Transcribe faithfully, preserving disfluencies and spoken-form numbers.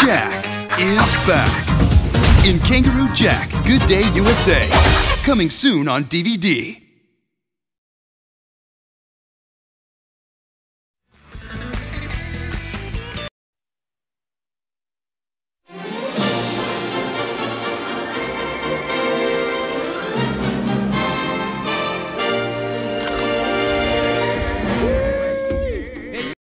Jack is back in Kangaroo Jack, Good Day U S A. Coming soon on D V D.